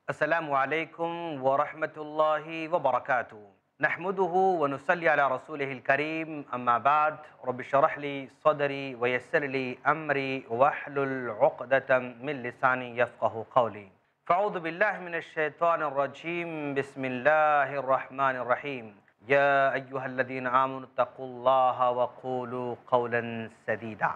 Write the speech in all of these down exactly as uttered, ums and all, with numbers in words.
السلام علیکم ورحمۃ اللہ وبرکاتہ نحمده ونصلی علی رسوله الکریم اما بعد رب اشرح لی صدری ویسر لی امری واحلل عقدة من لسانی یفقه قولی فاعوذ باللہ من الشیطان الرجیم بسم اللہ الرحمن الرحیم یا ایہا الذین آمنوا اتقوا اللہ وقولوا قولا سدیدا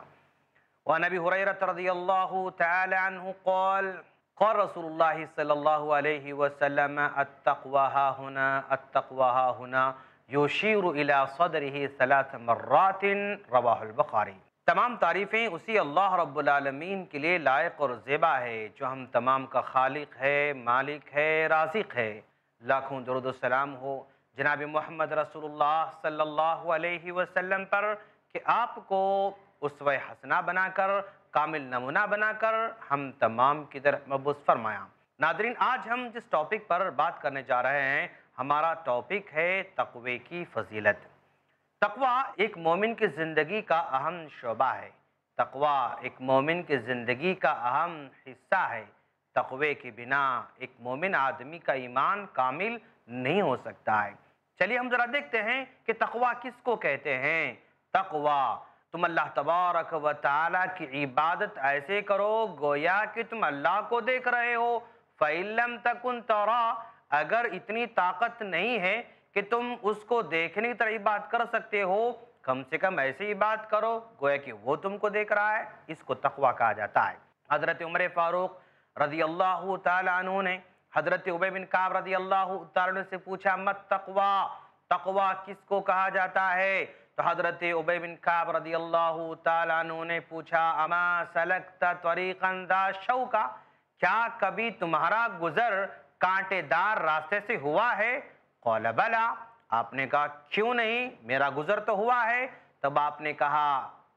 وعن ابی ہریرہ رضی اللہ تعالی عنہ قال قال رسول اللہ صلی اللہ علیہ وسلم التقوى ها هنا التقوى ها هنا یشیر الى صدره ثلاث مرات رواہ البخاری۔ تمام تعریفیں اسی اللہ رب العالمین کے لیے لائق اور زیبا ہے جو ہم تمام کا خالق ہے، مالک ہے، رازق ہے۔ لاکھوں درود و سلام ہو جناب محمد رسول اللہ صلی اللہ علیہ وسلم پر کہ آپ کو اسوہ حسنہ بنا کر، کامل نمونہ بنا کر ہم تمام کی طرف مبعوث فرمایا۔ ناظرین، آج ہم جس ٹاپک پر بات کرنے جا رہے ہیں، ہمارا ٹاپک ہے تقوی کی فضیلت۔ تقوی ایک مومن کی زندگی کا اہم شعبہ ہے۔ تقوی ایک مومن کی زندگی کا اہم حصہ ہے۔ تقوی کے بنا ایک مومن آدمی کا ایمان کامل نہیں ہو سکتا ہے۔ چلیے ہم ذرا دیکھتے ہیں کہ تقوی کس کو کہتے ہیں۔ تقوی، تم اللہ تبارک و تعالیٰ کی عبادت ایسے کرو گویا کہ تم اللہ کو دیکھ رہے ہو۔ فَإِن لَمْ تَكُنْ تَرَىٰ، اگر اتنی طاقت نہیں ہے کہ تم اس کو دیکھنے کی طرح عبادت کر سکتے ہو، کم سے کم ایسے عبادت کرو گویا کہ وہ تم کو دیکھ رہا ہے۔ اس کو تقوی کہا جاتا ہے۔ حضرت عمر فاروق رضی اللہ تعالیٰ عنہ نے حضرت ابی بن کعب رضی اللہ تعالیٰ عنہ سے پوچھا مت تقوی، تقوی کس کو کہا جاتا ہے؟ تو حضرت ابی بن کعب رضی اللہ تعالیٰ عنہ نے پوچھا اما سلکت طریقا ذا شوکا، کیا کبھی تمہارا گزر کانٹے دار راستے سے ہوا ہے؟ قال بلا، آپ نے کہا کیوں نہیں، میرا گزر تو ہوا ہے۔ تب آپ نے کہا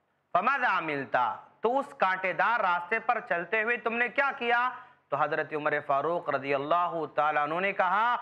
فماذا عملت، تو اس کانٹے دار راستے پر چلتے ہوئے تم نے کیا کیا؟ تو حضرت عمر فاروق رضی اللہ تعالیٰ عنہ نے کہا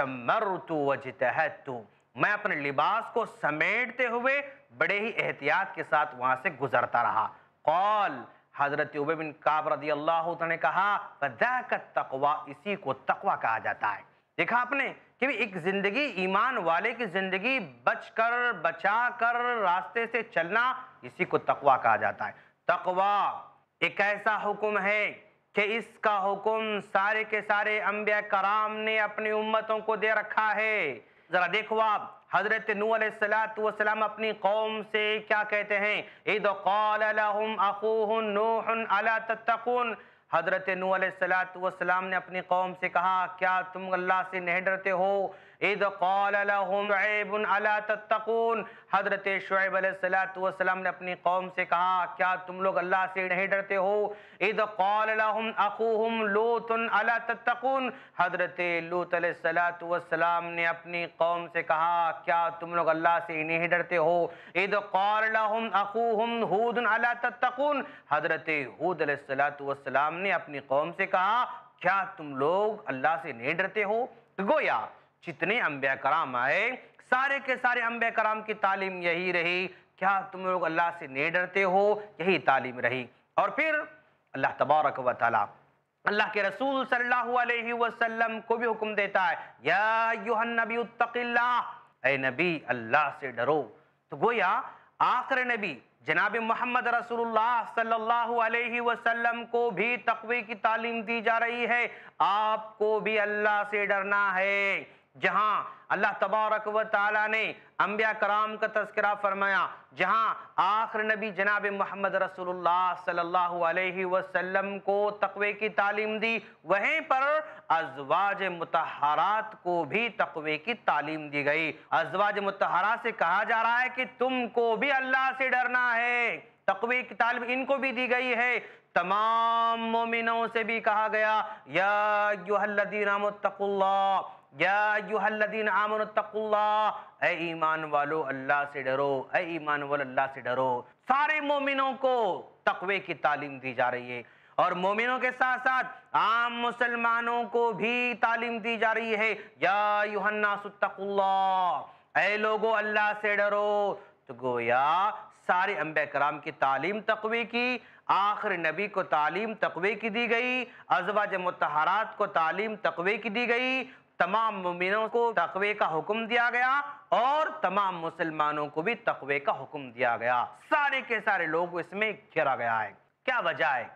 شمرت وجتہدت، میں اپنے لباس کو سمیٹتے ہوئے بڑے ہی احتیاط کے ساتھ وہاں سے گزرتا رہا۔ قال، حضرت ابی بن کعب رضی اللہ عنہ نے کہا فذاک التقوی، اسی کو تقوی کہا جاتا ہے۔ دیکھا آپ نے کہ ایک زندگی، ایمان والے کی زندگی بچ کر بچا کر راستے سے چلنا، اسی کو تقوی کہا جاتا ہے۔ تقوی ایک ایسا حکم ہے کہ اس کا حکم سارے کے سارے انبیاء کرام نے اپنی امتوں کو دے رکھا ہے۔ ذرا دیکھو آپ، حضرت نوح علیہ السلام اپنی قوم سے کیا کہتے ہیں؟ اذ قال لهم اخوهم نوح الا تتقون، حضرت نوح علیہ السلام نے اپنی قوم سے کہا کیا تم اللہ سے نہیں ڈرتے ہو؟ اذ قال لهم شعیب الا تتقون، حضرت شعیب علیہ السلام نے اپنی قوم سے کہا کیا تم لوگ اللہ سے نہیں ڈرتے ہو؟ اذ قال لهم اخوهم لوط الا تتقون، حضرت لوط علیہ السلام نے اپنی قوم سے کہا کیا تم لوگ اللہ سے نہیں ڈرتے ہو؟ اذ قال لهم اخوهم ہود الا تتقون، حضرت ہود علیہ السلام نے اپنی قوم سے کہا کیا تم لوگ اللہ سے نہیں ڈرتے ہو؟ گویا جتنے انبیاء کرام آئے، سارے کے سارے انبیاء کرام کی تعلیم یہی رہی، کیا تم لوگ اللہ سے نہیں ڈرتے ہو، یہی تعلیم رہی۔ اور پھر اللہ تبارک و تعالی اللہ کے رسول صلی اللہ علیہ وسلم کو بھی حکم دیتا ہے یا ایھا النبی اتق اللہ، اے نبی اللہ سے ڈرو۔ تو گویا آخر نبی جناب محمد رسول اللہ صلی اللہ علیہ وسلم کو بھی تقوی کی تعلیم دی جا رہی ہے۔ آپ کو بھی اللہ سے ڈرنا ہے۔ جہاں اللہ تبارک و تعالیٰ نے انبیاء کرام کا تذکرہ فرمایا، جہاں آخر نبی جناب محمد رسول اللہ صلی اللہ علیہ وسلم کو تقوی کی تعلیم دی، وہیں پر ازواج مطہرات کو بھی تقوی کی تعلیم دی گئی۔ ازواج مطہرات سے کہا جا رہا ہے کہ تم کو بھی اللہ سے ڈرنا ہے، تقوی کی تعلیم ان کو بھی دی گئی ہے۔ تمام مومنوں سے بھی کہا گیا یا ایھا الذین آمنوا اتقوا اللہ، یا ایھا الذین آمنوا اتقوا اللہ، اے ایمان والو اللہ سے ڈرو، اے ایمان والو اللہ سے ڈرو۔ سارے مومنوں کو تقوی کی تعلیم دی جا رہی ہے، اور مومنوں کے ساتھ ساتھ عام مسلمانوں کو بھی تعلیم دی جا رہی ہے یا ایھا الناس اتقوا اللہ، اے لوگو اللہ سے ڈرو۔ تو گویا سارے انبیاء کرام کی تعلیم تقوی کی، آخر نبی کو تعلیم تقوی کی دی گئی، ازواج مطہرات کو تعلیم تقوی کی دی گئی، تمام مومنوں کو تقوی کا حکم دیا گیا اور تمام مسلمانوں کو بھی تقوی کا حکم دیا گیا۔ سارے کے سارے لوگ اس میں گھرا گیا ہے۔ کیا وجہ ہے؟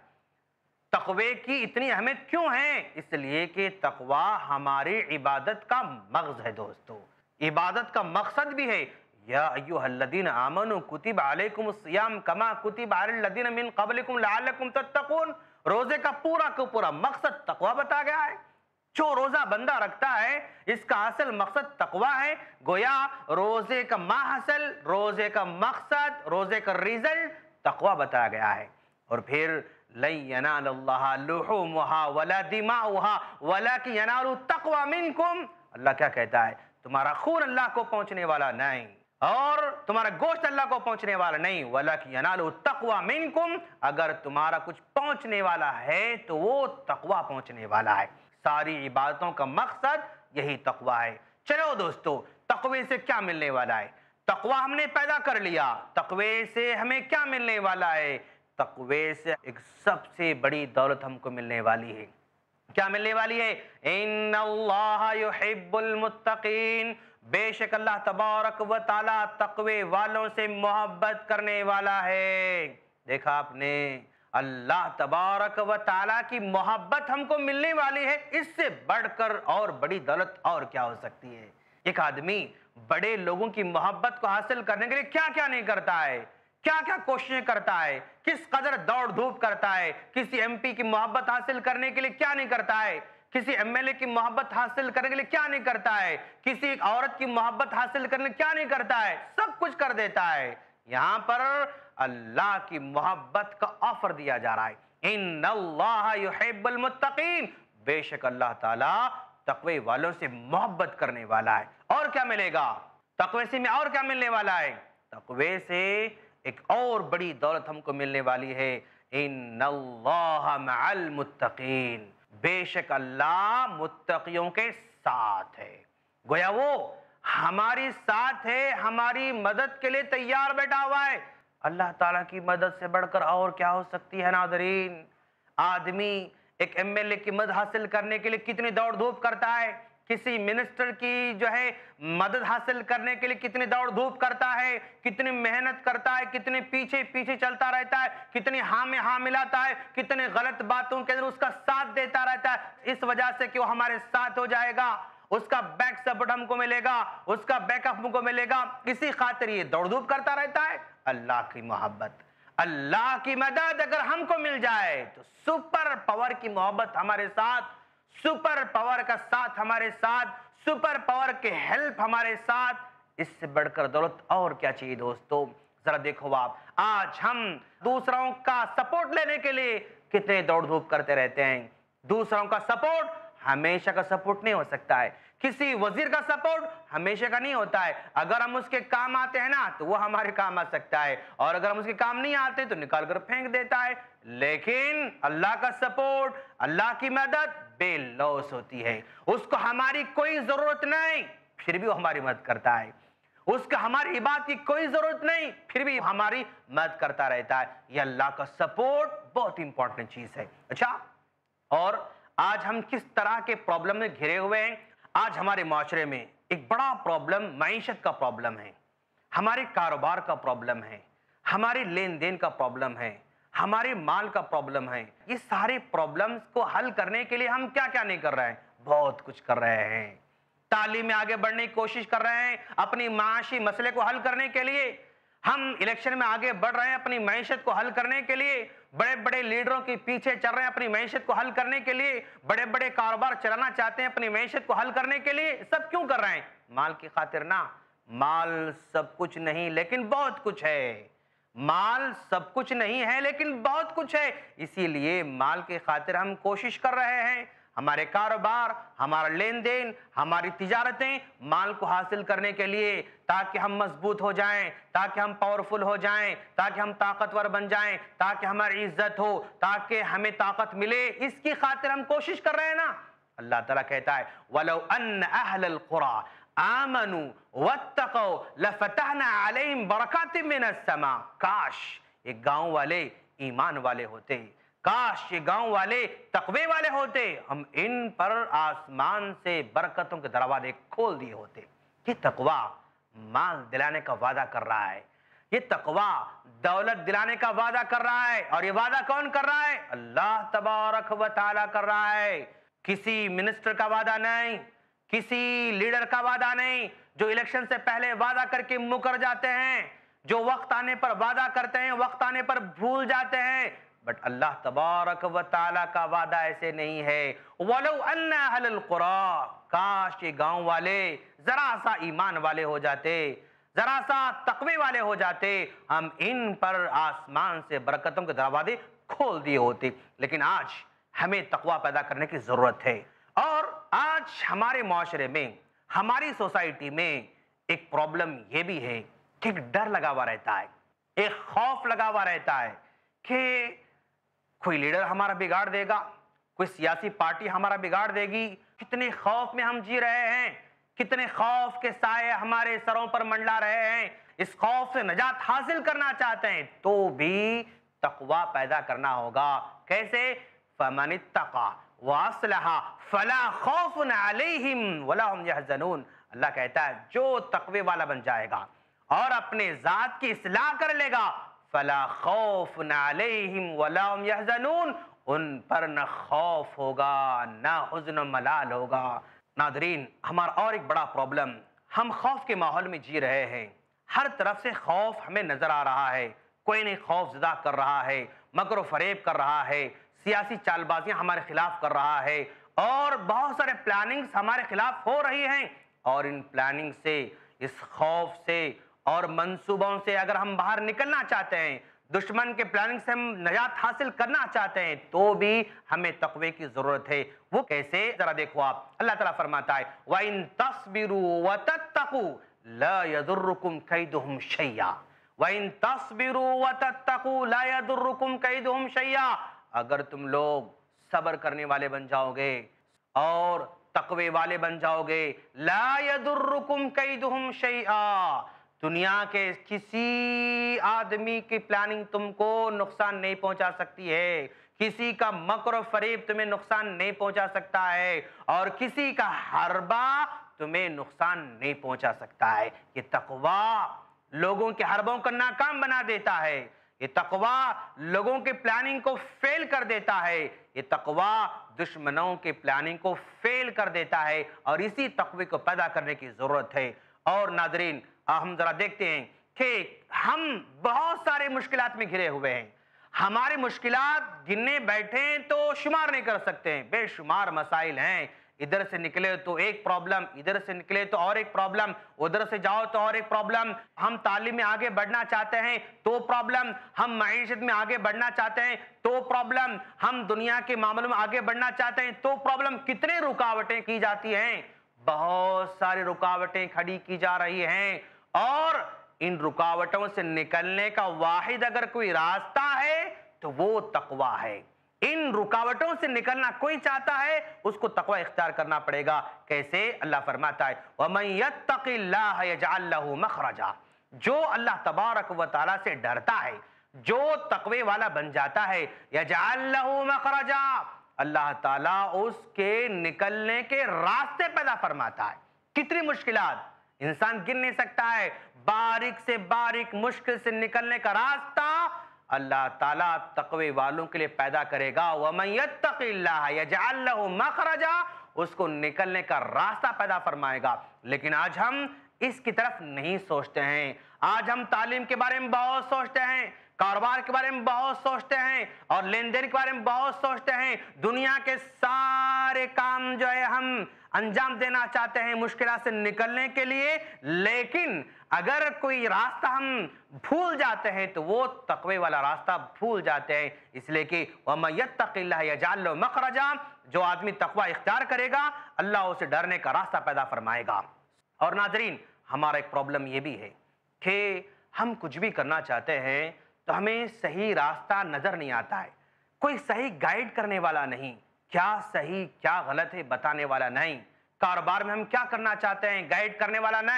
تقوی کی اتنی اہمیت کیوں ہے؟ اس لیے کہ تقوی ہماری عبادت کا مغز ہے دوستو، عبادت کا مقصد بھی ہے۔ یا ایھا الذین آمنوا کتب علیکم الصیام کما کتب علی الذین من قبلکم لعلکم تتقون، روزے کا پورا کا پورا مقصد تقوی بتا گیا ہے۔ جو روزہ بندہ رکھتا ہے اس کا اصل مقصد تقوی ہے۔ گویا روزے کا ماحصل، روزے کا مقصد، روزے کا ریزلٹ تقوی بتایا گیا ہے۔ اور پھر لن ینال اللہ لحومها ولا دماؤها ولکن ینال التقوی منکم، اللہ کیا کہتا ہے؟ تمہارا خون اللہ کو پہنچنے والا نہیں اور تمہارا گوشت اللہ کو پہنچنے والا نہیں، وَلَكِنْ يَنَالُ التَّقْوَى مِنْكُمْ، اگر تمہارا کچھ پہنچنے والا ہے تو وہ تقوی پہنچنے والا ہے۔ ساری عبادتوں کا مقصد یہی تقوی ہے۔ چلو دوستو، تقوی سے کیا ملنے والا ہے؟ تقوی ہم نے پیدا کر لیا، تقوی سے ہمیں کیا ملنے والا ہے؟ تقوی سے ایک سب سے بڑی دولت ہم کو ملنے والی ہے۔ کیا ملنے والی ہے؟ ان اللہ یحب المتقین، بے شک اللہ تبارک و تعالی تقوی والوں سے محبت کرنے والا ہے۔ دیکھا آپ نے، اللہ تبارک و تعالی کی محبت ہم کو ملنے والی ہے، اس سے بڑھ کر اور بڑی دولت اور کیا ہو سکتی ہے؟ ایک آدمی بڑے لوگوں کی محبت کو حاصل کرنے کے لیے کیا کیا نہیں کرتا ہے، کیا کیا کوششیں کرتا ہے، کس قدر دوڑ دھوپ کرتا ہے، کسی ایم پی کی محبت حاصل کرنے کے لیے کیا نہیں کرتا ہے، کسی ایم ایل اے کی محبت حاصل کرنے کے لیے کیا نہیں کرتا ہے، کسی ایک عورت کی محبت حاصل کرنے کے لیے کیا نہیں کرتا ہے، سب کچھ کر دیتا ہے۔ یہاں پر اللہ کی محبت کا آفر دیا جا رہا ہے، ان اللہ یحب المتقین، بے شک اللہ تعالیٰ تقوی والوں سے محبت کرنے والا ہے۔ اور کیا ملے گا تقوی سے؟ میں اور کیا ملنے والا ہے؟ تقوی سے ایک اور بڑی دولت ہم کو ملنے والی ہے، ان اللہ مع المتقین، بے شک اللہ متقیوں کے ساتھ ہے۔ گویا وہ ہماری ساتھ ہے، ہماری مدد کے لیے تیار بیٹھا ہوا ہے۔ اللہ تعالیٰ کی مدد سے بڑھ کر اور کیا ہو سکتی ہے ناظرین؟ آدمی ایک ایم ایل اے کی مدد حاصل کرنے کے لیے کتنی دوڑ دھوپ کرتا ہے، کسی منسٹر کی جو ہے مدد حاصل کرنے کے لیے کتنی دوڑ دھوپ کرتا ہے، کتنی محنت کرتا ہے، کتنے پیچھے پیچھے چلتا رہتا ہے، کتنی ہاں میں ہاں ملاتا ہے، کتنے غلط باتوں کے اندر اس کا ساتھ دیتا رہتا ہے، اس وجہ سے کہ وہ ہمارے ساتھ ہو جائے گا، اس کا بیک سپورٹ ہم کو ملے گا، اس کا بیک اپ ہم کو ملے گا، اسی خاطر یہ دوڑ دھوپ کرتا رہتا ہے۔ اللہ کی محبت، اللہ کی مدد اگر ہم کو مل جائے تو سپر پاور کی محبت ہمارے ساتھ، سپر پاور کا ساتھ ہمارے ساتھ، سپر پاور کے ہیلپ ہمارے ساتھ، اس سے بڑھ کر دولت اور کیا چاہیے دوستو؟ ذرا دیکھو آپ، آج ہم دوسروں کا سپورٹ لینے کے لیے کتنے دوڑ دھوپ کرتے رہتے ہیں۔ دوسروں کا سپورٹ ہمیشہ کا سپورٹ نہیں ہو سکتا ہے، کسی وزیر کا سپورٹ ہمیشہ کا نہیں ہوتا ہے۔ اگر ہم اس کے کام آتے ہیں نا تو وہ ہمارے کام آ سکتا ہے، اور اگر ہم اس کے کام نہیں آتے تو نکال کر پھینک دیتا ہے۔ لیکن اللہ کا سپورٹ، اللہ کی مدد بے لوث ہوتی ہے، اس کو ہماری کوئی ضرورت نہیں پھر بھی وہ ہماری مدد کرتا ہے، اس کا ہماری عبادت کی کوئی ضرورت نہیں پھر بھی ہماری مدد کرتا رہتا ہے۔ یہ اللہ کا سپورٹ بہت امپورٹنٹ چیز ہے۔ اچھا، اور آج ہم کس طرح کے پرابلم میں گھرے ہوئے ہیں؟ آج ہمارے معاشرے میں ایک بڑا پرابلم معیشت کا پرابلم ہے، ہمارے کاروبار کا پرابلم ہے، ہمارے لین دین کا پرابلم ہے، ہمارے مال کا پرابلم ہے۔ یہ سارے پرابلمز کو حل کرنے کے لیے ہم کیا کیا نہیں کر رہے ہیں؟ بہت کچھ کر رہے ہیں۔ تعلیم میں آگے بڑھنے کی کوشش کر رہے ہیں، اپنی معاشی مسئلے کو حل کرنے کے لیے ہم الیکشن میں آگے بڑھ رہے ہیں، اپنی معیشت کو حل کرنے کے لیے بڑے بڑے لیڈروں کے پیچھے چل رہے ہیں، اپنی معیشت کو حل کرنے کے لیے بڑے بڑے کاروبار چلانا چاہتے ہیں، اپنی معیشت کو حل کرنے کے لیے۔ سب کیوں کر رہے ہیں؟ مال کی خاطر نہ۔ مال سب کچھ نہیں لیکن بہت کچھ ہے، مال سب کچھ نہیں ہے لیکن بہت کچھ ہے، اسی لیے مال کی خاطر ہم کوشش کر رہے ہیں۔ ہمارے کاروبار، ہمارا لین دین، ہماری تجارتیں مال کو حاصل کرنے کے لیے، تاکہ ہم مضبوط ہو جائیں، تاکہ ہم پاورفل ہو جائیں، تاکہ ہم طاقتور بن جائیں، تاکہ ہماری عزت ہو، تاکہ ہمیں طاقت ملے، اس کی خاطر ہم کوشش کر رہے ہیں نا۔ اللہ تعالیٰ کہتا ہے وَلَوْ أَنَّ أَهْلَ الْقُرَىٰ آمَنُوا وَاتَّقَوْا لَفَتَحْنَا عَلَيْهِمْ بَرَكَاتٍ مِّنَ السَّمَاءِ، کاش ایک گاؤں والے ایمان والے ہوتے، کاش یہ گاؤں والے تقوی والے ہوتے، ہم ان پر آسمان سے برکتوں کے دروازے کھول دیے ہوتے۔ یہ تقوی مال دلانے کا وعدہ کر رہا ہے، یہ تقوی دولت دلانے کا وعدہ کر رہا ہے، اور یہ وعدہ کون کر رہا ہے؟ اللہ تبارک و تعالیٰ کر رہا ہے۔ کسی منسٹر کا وعدہ نہیں، کسی لیڈر کا وعدہ نہیں، جو الیکشن سے پہلے وعدہ کر کے مکر جاتے ہیں، جو وقت آنے پر وعدہ کرتے ہیں وقت آنے پر بھول جاتے ہیں، بٹ اللہ تبارک و تعالیٰ کا وعدہ ایسے نہیں ہے۔ وَلَوْ أَنَّ أَهْلَ الْقُرَىٰ، کاش یہ گاؤں والے ذرا سا ایمان والے ہو جاتے، ذرا سا تقوی والے ہو جاتے، ہم ان پر آسمان سے برکتوں کے دروازے کھول دیے ہوتے۔ لیکن آج ہمیں تقوی پیدا کرنے کی ضرورت ہے، اور آج ہمارے معاشرے میں، ہماری سوسائٹی میں ایک پرابلم یہ بھی ہے کہ ایک ڈر لگا ہوا رہتا ہے، ایک خوف لگا ہوا رہتا ہے کہ کوئی لیڈر ہمارا بگاڑ دے گا، کوئی سیاسی پارٹی ہمارا بگاڑ دے گی۔ کتنے خوف میں ہم جی رہے ہیں، کتنے خوف کے سائے ہمارے سروں پر منڈلا رہے ہیں۔ اس خوف سے نجات حاصل کرنا چاہتے ہیں تو بھی تقوی پیدا کرنا ہوگا۔ کیسے؟ فَمَنِ اتَّقَى وَأَصْلَحَ فَلَا خَوْفٌ عَلَيْهِمْ وَلَا هُمْ يَحْزَنُونَ۔ اللہ کہتا ہے جو تقوی والا بن جائے گا اور اپنے ذات کی اصلاح کر لے گا، فَلَا خَوْفٌ عَلَيْهِمْ وَلَا هُمْ يَحْزَنُونَ، ان پر نہ خوف ہوگا نہ حزن و ملال ہوگا۔ ناظرین، ہمارا اور ایک بڑا پرابلم، ہم خوف کے ماحول میں جی رہے ہیں، ہر طرف سے خوف ہمیں نظر آ رہا ہے، کوئی نہیں خوف زدہ کر رہا ہے، مکر و فریب کر رہا ہے، سیاسی چال بازیاں ہمارے خلاف کر رہا ہے، اور بہت سارے پلاننگز ہمارے خلاف ہو رہی ہیں، اور ان پلاننگ سے، اس خوف سے اور منصوبوں سے اگر ہم باہر نکلنا چاہتے ہیں، دشمن کے پلاننگ سے ہم نجات حاصل کرنا چاہتے ہیں، تو بھی ہمیں تقوی کی ضرورت ہے۔ وہ کیسے؟ ذرا دیکھو آپ، اللہ تعالیٰ فرماتا ہے وَإِن تَصْبِرُوا وَتَتَّقُوا لَا يَضُرُّكُمْ كَيْدُهُمْ شَيْئًا وَإِن تَصْبِرُوا وَتَتَّقُوا لَا يَضُرُّكُمْ كَيْدُهُمْ شَيْئًا۔ اگر تم لوگ صبر کرنے والے بن جاؤ گے اور تقوی والے بن جاؤ گے، لا يَضُرُّكُمْ كَيْدُهُمْ شَيْئًا، دنیا کے کسی آدمی کی پلاننگ تم کو نقصان نہیں پہنچا سکتی ہے، کسی کا مکر و فریب تمہیں نقصان نہیں پہنچا سکتا ہے، اور کسی کا حربہ تمہیں نقصان نہیں پہنچا سکتا ہے۔ یہ تقوی لوگوں کے حربوں کو ناکام بنا دیتا ہے، یہ تقوی لوگوں کے پلاننگ کو فیل کر دیتا ہے، یہ تقوی دشمنوں کے پلاننگ کو فیل کر دیتا ہے، اور اسی تقوی کو پیدا کرنے کی ضرورت ہے۔ اور ناظرین، ہم ذرا دیکھتے ہیں کہ ہم بہت سارے مشکلات میں گھرے ہوئے ہیں، ہماری مشکلات گننے بیٹھیں تو شمار نہیں کر سکتے ہیں، بے شمار مسائل ہیں، ادھر سے نکلے تو ایک پرابلم، ادھر سے نکلے تو اور ایک پرابلم، ادھر سے جاؤ تو اور ایک پرابلم، ہم تعلیم میں آگے بڑھنا چاہتے ہیں تو پرابلم، ہم معیشت میں آگے بڑھنا چاہتے ہیں تو پرابلم، ہم دنیا کے معاملوں میں آگے بڑھنا چاہتے ہیں تو پرابلم۔ کتنے رکاوٹیں کی جاتی ہیں، بہت ساری رکاوٹیں کھڑی کی جا رہی ہیں، اور ان رکاوٹوں سے نکلنے کا واحد اگر کوئی راستہ ہے تو وہ تقوی ہے۔ ان رکاوٹوں سے نکلنا کوئی چاہتا ہے، اس کو تقوی اختیار کرنا پڑے گا۔ کیسے؟ اللہ فرماتا ہے وَمَن يَتَّقِ اللَّهَ يَجْعَل لَّهُ مَخْرَجًا، جو اللہ تبارک و تعالیٰ سے ڈرتا ہے، جو تقوی والا بن جاتا ہے، يَجْعَل لَّهُ مَخْرَجًا، اللہ تعالیٰ اس کے نکلنے کے راستے پیدا فرماتا ہے۔ کتنی مشکلات انسان گن نہیں سکتا ہے، باریک سے باریک مشکل سے نکلنے کا راستہ اللہ تعالیٰ تقوی والوں کے لیے پیدا کرے گا۔ وَمَن يَتَّقِ اللَّهَ يَجْعَل لَّهُ مَخْرَجًا، اس کو نکلنے کا راستہ پیدا فرمائے گا۔ لیکن آج ہم اس کی طرف نہیں سوچتے ہیں، آج ہم تعلیم کے بارے میں بہت سوچتے ہیں، کاروبار کے بارے میں بہت سوچتے ہیں، اور لین دین کے بارے میں بہت سوچتے ہیں، دنیا کے سارے کام جو ہے ہم انجام دینا چاہتے ہیں مشکلات سے نکلنے کے لیے، لیکن اگر کوئی راستہ ہم بھول جاتے ہیں تو وہ تقوی والا راستہ بھول جاتے ہیں۔ اس لیے کہ وَمَن يَتَّقِ اللَّهَ يَجْعَل لَّهُ مَخْرَجًا، جو آدمی تقوی اختیار کرے گا اللہ اسے ڈرنے کا راستہ پیدا فرمائے گا۔ اور ناظرین، ہمارا ایک پرابلم یہ بھی ہے کہ ہم کچھ بھی کرنا چاہتے ہیں تو ہمیں صحیح راستہ نظر نہیں آتا ہے، کوئی صحیح گائیڈ کرنے والا نہیں، کیا صحیح کیا غلط ہے بتانے والا نہیں، کاروبار میں ہم کیا کرنا چاہتے ہیں گائیڈ کرنے والا نہیں،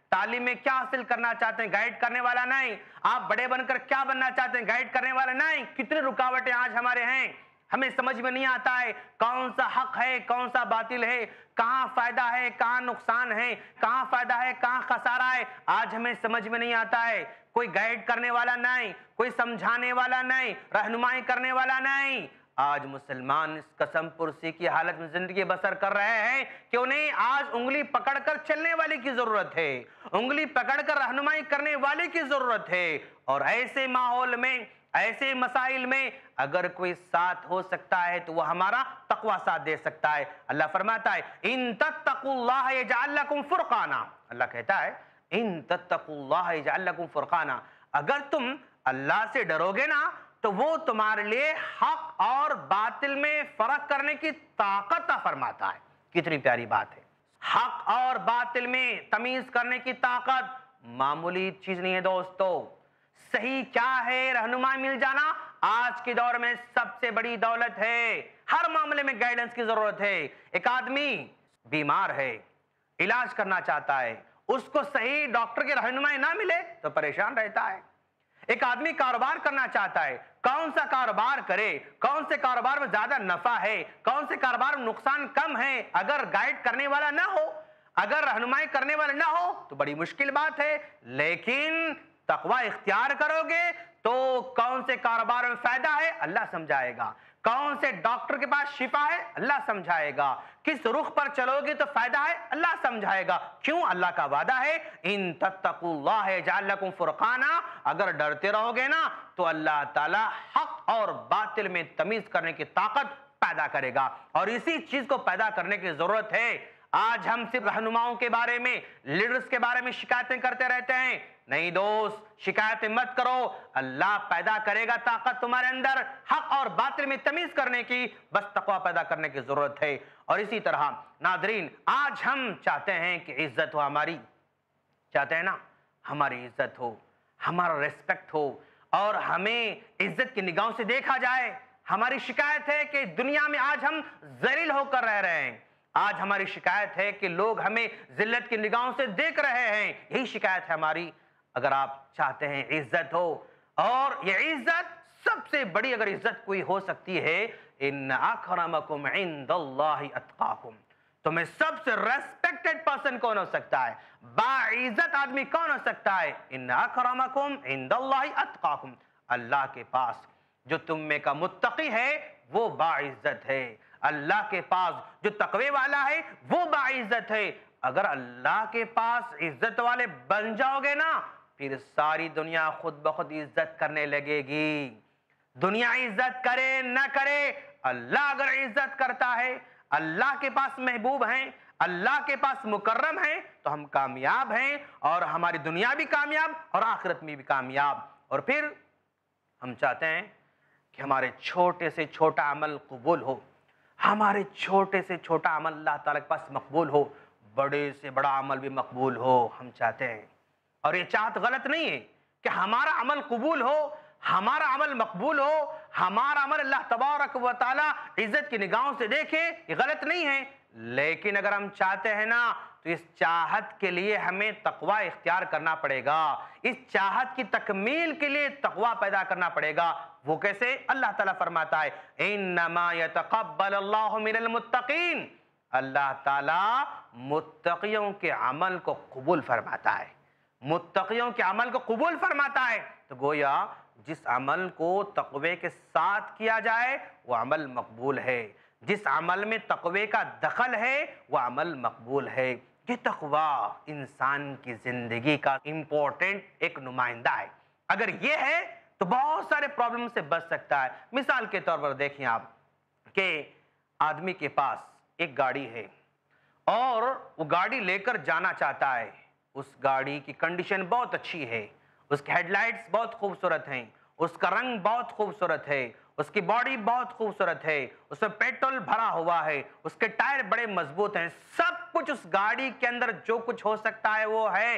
تعلیم میں کیا حاصل کرنا چاہتے ہیں، گائیڈ کرنے والا نہیں۔ آپ بڑے بن کر کیا بننا چاہتے ہیں، گائیڈ کرنے والا نہیں۔ کتنی رکاوٹیں آج ہمارے ہیں، ہمیں سمجھ میں نہیں آتا ہے کون سا حق ہے، کون سا باطل ہے، کہاں فائدہ ہے، کہاں نقصان ہے، کہاں فائدہ ہے، کہاں خسارہ ہے، آج ہمیں سمجھ میں نہیں آتا ہے۔ کوئی گائیڈ کرنے والا نہیں، کوئی سمجھانے والا نہیں، رہنمائی کرنے والا نہیں۔ آج مسلمان اس قسم پرسی کی حالت میں زندگی بسر کر رہے ہیں کہ انہیں آج انگلی پکڑ کر چلنے والے کی ضرورت ہے، انگلی پکڑ کر رہنمائی کرنے والے کی ضرورت ہے۔ اور ایسے ماحول میں، ایسے مسائل میں اگر کوئی ساتھ ہو سکتا ہے تو وہ ہمارا تقوی ساتھ دے سکتا ہے۔ اللہ فرماتا ہے ان تتقوا اللہ یجعل لکم فرقانا، اللہ کہتا ہے ان تتقوا اللہ یجعل لکم فرقانا، اگر تم اللہ سے ڈرو گے نا تو وہ تمہارے لیے حق اور باطل میں فرق کرنے کی طاقت عطا فرماتا ہے۔ کتنی پیاری بات ہے، حق اور باطل میں تمیز کرنے کی طاقت معمولی چیز نہیں ہے دوستو۔ صحیح کیا ہے رہنمائی مل جانا آج کے دور میں سب سے بڑی دولت ہے۔ ہر معاملے میں گائیڈنس کی ضرورت ہے۔ ایک آدمی بیمار ہے، علاج کرنا چاہتا ہے، اس کو صحیح ڈاکٹر کی رہنمائی نہ ملے تو پریشان رہتا ہے۔ ایک آدمی کاروبار کرنا چاہتا ہے، کون سا کاروبار کرے، کون سے کاروبار میں زیادہ نفع ہے، کون سے کاروبار میں نقصان کم ہے، اگر گائیڈ کرنے والا نہ ہو، اگر رہنمائی کرنے والا نہ ہو تو بڑی مشکل بات ہے۔ لیکن تقوی اختیار کرو گے تو کون سے کاروبار میں فائدہ ہے اللہ سمجھائے گا، کون سے ڈاکٹر کے پاس شفا ہے اللہ سمجھائے گا، کس رخ پر چلو گے تو فائدہ ہے اللہ سمجھائے گا۔ کیوں؟ اللہ کا وعدہ ہے ان تتقوا اللہ یجعل لکم فرقانا، اگر ڈرتے رہو گے نا تو اللہ تعالی حق اور باطل میں تمیز کرنے کی طاقت پیدا کرے گا، اور اسی چیز کو پیدا کرنے کی ضرورت ہے۔ آج ہم صرف رہنماؤں کے بارے میں، لیڈرز کے بارے میں شکایتیں کرتے رہتے ہیں۔ نہیں دوست، شکایتیں مت کرو، اللہ پیدا کرے گا طاقت تمہارے اندر حق اور باطل میں تمیز کرنے کی، بس تقوی پیدا کرنے کی ضرورت ہے۔ اور اسی طرح ناظرین، آج ہم چاہتے ہیں کہ عزت ہو ہماری، چاہتے ہیں نا ہماری عزت ہو، ہمارا ریسپیکٹ ہو، اور ہمیں عزت کی نگاہوں سے دیکھا جائے۔ ہماری شکایت ہے کہ دنیا میں آج ہم ذلیل ہو کر رہ رہے ہیں، آج ہماری شکایت ہے کہ لوگ ہمیں ذلت کی نگاہوں سے دیکھ رہے ہیں، یہی شکایت ہے ہماری۔ اگر آپ چاہتے ہیں عزت ہو، اور یہ عزت سب سے بڑی اگر عزت کوئی ہو سکتی ہے، ان اکرمکم عند اللہ اتقاکم، تو میں سب سے ریسپیکٹڈ پرسن کون ہو سکتا ہے، باعزت آدمی کون ہو سکتا ہے؟ ان اکرمکم عند اللہ اتقاکم، اللہ کے پاس جو تم میں کا متقی ہے وہ باعزت ہے، اللہ کے پاس جو تقوی والا ہے وہ باعزت ہے۔ اگر اللہ کے پاس عزت والے بن جاؤ گے نا پھر ساری دنیا خود بخود عزت کرنے لگے گی۔ دنیا عزت کرے نہ کرے، اللہ اگر عزت کرتا ہے، اللہ کے پاس محبوب ہیں، اللہ کے پاس مکرم ہیں تو ہم کامیاب ہیں، اور ہماری دنیا بھی کامیاب اور آخرت میں بھی کامیاب۔ اور پھر ہم چاہتے ہیں کہ ہمارے چھوٹے سے چھوٹا عمل قبول ہو، ہمارے چھوٹے سے چھوٹا عمل اللہ تعالیٰ کے پاس مقبول ہو، بڑے سے بڑا عمل بھی مقبول ہو، ہم چاہتے ہیں۔ اور یہ چاہت غلط نہیں ہے کہ ہمارا عمل قبول ہو، ہمارا عمل مقبول ہو، ہمارا عمل اللہ تبارک و تعالیٰ عزت کی نگاہوں سے دیکھے، یہ غلط نہیں ہے۔ لیکن اگر ہم چاہتے ہیں نا تو اس چاہت کے لیے ہمیں تقوی اختیار کرنا پڑے گا، اس چاہت کی تکمیل کے لیے تقوی پیدا کرنا پڑے گا۔ وہ کیسے؟ اللہ تعالیٰ فرماتا ہے انما یتقبل اللہ من المتقین، اللہ تعالیٰ متقیوں کے عمل کو قبول فرماتا ہے، متقیوں کے عمل کو قبول فرماتا ہے۔ تو گویا جس عمل کو تقوی کے ساتھ کیا جائے وہ عمل مقبول ہے، جس عمل میں تقوی کا دخل ہے وہ عمل مقبول ہے۔ یہ تقوی انسان کی زندگی کا امپورٹنٹ ایک نمائندہ ہے، اگر یہ ہے تو بہت سارے پرابلم سے بچ سکتا ہے۔ مثال کے طور پر دیکھیں آپ کہ آدمی کے پاس ایک گاڑی ہے اور وہ گاڑی لے کر جانا چاہتا ہے، اس گاڑی کی کنڈیشن بہت اچھی ہے، اس کی ہیڈ لائٹس بہت خوبصورت ہیں، اس کا رنگ بہت خوبصورت ہے، اس کی باڈی بہت خوبصورت ہے، اس میں پیٹرول بھرا ہوا ہے، اس کے ٹائر بڑے مضبوط ہیں، سب کچھ اس گاڑی کے اندر جو کچھ ہو سکتا ہے وہ ہے۔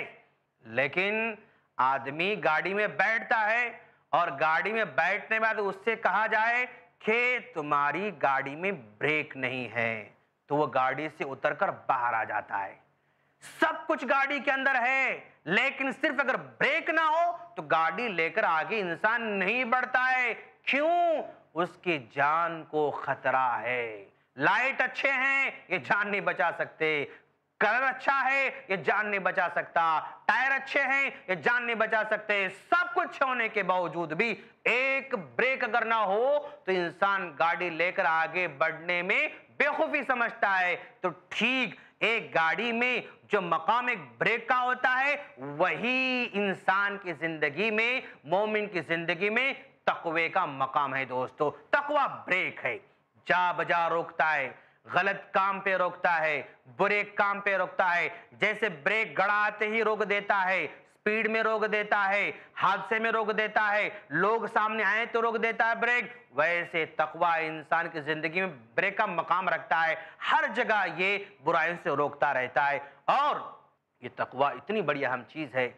لیکن آدمی گاڑی میں بیٹھتا ہے اور گاڑی میں بیٹھنے بعد اس سے کہا جائے کہ تمہاری گاڑی میں بریک نہیں ہے تو وہ گاڑی سے اتر کر باہر آ جاتا ہے۔ सब कुछ गाड़ी के अंदर है, लेकिन सिर्फ अगर ब्रेक ना हो तो गाड़ी लेकर आगे इंसान नहीं बढ़ता है। क्यों? उसकी जान को खतरा है। लाइट अच्छे हैं, ये जान नहीं बचा सकते। कलर अच्छा है, ये जान नहीं बचा सकता। टायर अच्छे हैं, ये जान नहीं बचा सकते। सब कुछ होने के बावजूद भी एक ब्रेक अगर ना हो तो इंसान गाड़ी लेकर आगे बढ़ने में बेवकूफी समझता है। तो ठीक एक गाड़ी में जो मकाम एक ब्रेक का होता है, वही इंसान की जिंदगी में, मोमिन की जिंदगी में तकवे का मकाम है। दोस्तों, तकवा ब्रेक है, जा बजा रोकता है, गलत काम पे रोकता है, बुरे काम पे रोकता है। जैसे ब्रेक गड़ाते ही रोक देता है, स्पीड में रोक देता है, हादसे में रोक देता है, लोग सामने आए तो रोक देता है ब्रेक, वैसे तकवा इंसान की जिंदगी में ब्रेक का मकाम रखता है। हर जगह ये बुराइयों से रोकता रहता है। और ये तकवा इतनी बड़ी अहम चीज है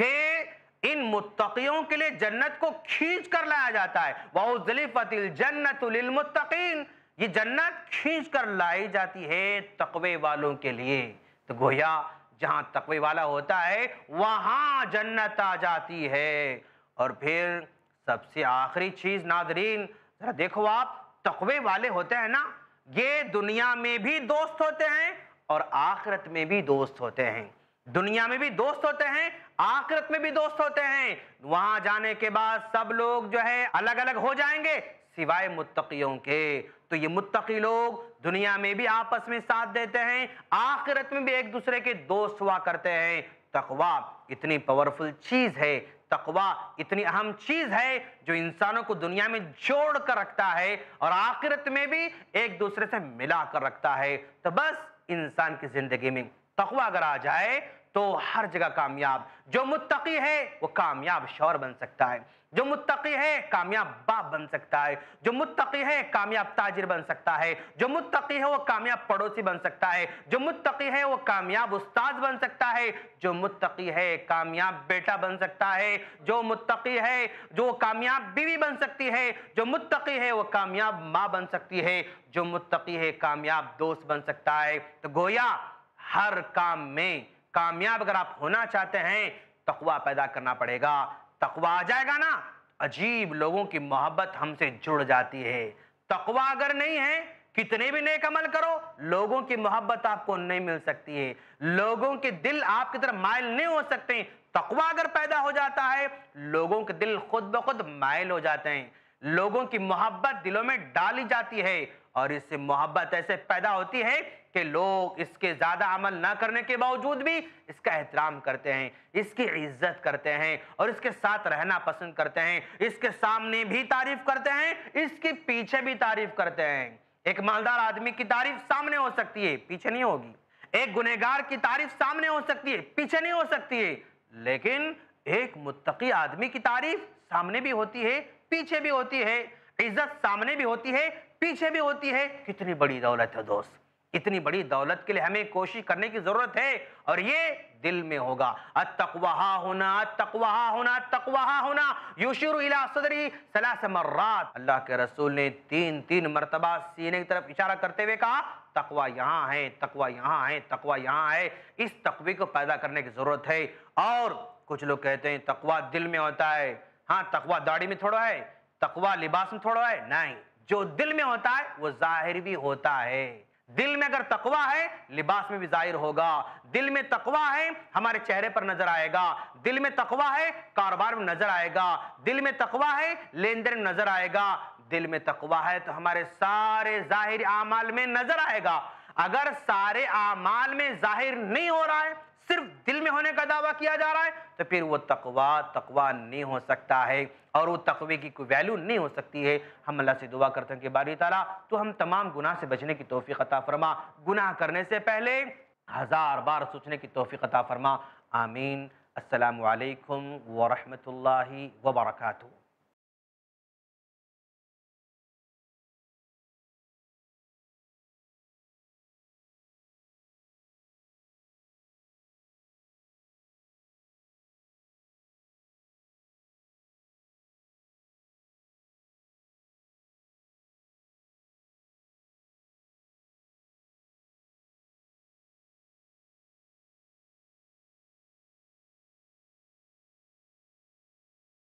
कि इन मुत्तकियों के लिए जन्नत को खींच कर लाया जाता है। वउज़्लिफ़तिल जन्नतु लिल मुत्तकीन, ये जन्नत खींच कर लाई जाती है तकवे वालों के लिए। तो गोया जहां तकवे वाला होता है वहां जन्नत आ जाती है। और फिर सबसे आखिरी चीज नाज़रीन, जरा देखो आप, तकवे वाले होते हैं ना, ये दुनिया में भी दोस्त होते हैं और आखिरत में भी दोस्त होते हैं। दुनिया में भी दोस्त होते हैं, आखिरत में भी दोस्त होते हैं। वहां जाने के बाद सब लोग जो है अलग अलग हो जाएंगे सिवाय मुत्तकियों के। तो ये मुत्तकी लोग दुनिया में भी आपस में साथ देते हैं, आखिरत में भी एक दूसरे के दोस्त हुआ करते हैं। तकवा इतनी पावरफुल चीज है, तकवा इतनी अहम चीज है जो इंसानों को दुनिया में जोड़ कर रखता है और आखिरत में भी एक दूसरे से मिला कर रखता है। तो बस इंसान की जिंदगी में तकवा अगर आ जाए तो हर जगह कामयाब। जो मुत्तकी है वो कामयाब शौहर बन सकता है, जो मुत्तकी है कामयाब बाप बन सकता है, जो मुत्तकी है कामयाब ताजिर बन सकता है, जो मुत्तकी है वो कामयाब पड़ोसी बन सकता है, जो मुत्तकी है वो कामयाब उस्ताद बन सकता है, जो मुत्तकी है कामयाब बेटा बन सकता है, जो मुत्तकी है जो कामयाब बीवी बन सकती है, जो मुत्तकी है वो कामयाब माँ बन सकती है, जो मुत्तकी है कामयाब दोस्त बन सकता है। तो गोया हर काम में कामयाब अगर आप होना चाहते हैं, तकवा पैदा करना पड़ेगा। तकवा आ जाएगा ना, अजीब लोगों की मोहब्बत हमसे जुड़ जाती है। तकवा अगर नहीं है, कितने भी नेक अमल करो, लोगों की मोहब्बत आपको नहीं मिल सकती है, लोगों के दिल आपकी तरफ माइल नहीं हो सकते। तकवा अगर पैदा हो जाता है, लोगों के दिल खुद ब खुद माइल हो जाते हैं, लोगों की मोहब्बत दिलों में डाली जाती है और इससे मोहब्बत ऐसे पैदा होती है कि लोग इसके ज्यादा अमल ना करने के बावजूद भी इसका एहतराम करते हैं, इसकी इज्जत करते हैं और इसके साथ रहना पसंद करते हैं। इसके सामने भी तारीफ करते हैं, इसके पीछे भी तारीफ करते हैं। एक मालदार आदमी की तारीफ सामने हो सकती है, पीछे नहीं होगी। एक गुनहगार की तारीफ सामने हो सकती है, पीछे नहीं हो सकती है। लेकिन एक मुत्तकी आदमी की तारीफ सामने भी होती है, पीछे भी होती है। इज्जत सामने भी होती है, पीछे भी होती है। कितनी बड़ी दौलत है दोस्त, इतनी बड़ी दौलत के लिए हमें कोशिश करने की जरूरत है और ये दिल में होगा। अत्तक़वा होना, अत्तक़वा होना, अत्तक़वा होना। युशिरु इला सदरी सलास मर्रात, अल्लाह के रसूल ने तीन तीन मर्तबा सीने की तरफ इशारा करते हुए कहा, तकवा यहाँ है, तकवा यहाँ है, तकवा यहाँ है। इस तकवे को पैदा करने की जरूरत है। और कुछ लोग कहते हैं तकवा दिल में होता है। हाँ, तकवा दाढ़ी में थोड़ा है, तकवा लिबास में थोड़ा है, नहीं, जो दिल में होता है वो जाहिर भी होता है। दिल में अगर तकवा है, लिबास में भी जाहिर होगा। दिल में तकवा है, हमारे चेहरे पर नजर आएगा। दिल में तकवा है, कारोबार में नजर आएगा। दिल में तकवा है, लेन देन में नजर आएगा। दिल में तकवा है तो हमारे सारे जाहिर आमाल में नजर आएगा। अगर सारे आमाल में जाहिर नहीं हो रहा है, सिर्फ दिल में होने का दावा किया जा रहा है, तो फिर वो तकवा तकवा नहीं हो सकता है और वो तकवे की कोई वैल्यू नहीं हो सकती है। हम अल्लाह से दुआ करते हैं कि बारी ताला तो हम तमाम गुनाह से बचने की तौफीक अता फरमा, गुनाह करने से पहले हजार बार सोचने की तौफीक अता फरमा। आमीन। अस्सलामु अलैकुम व रहमतुल्लाहि व बरकातुहू।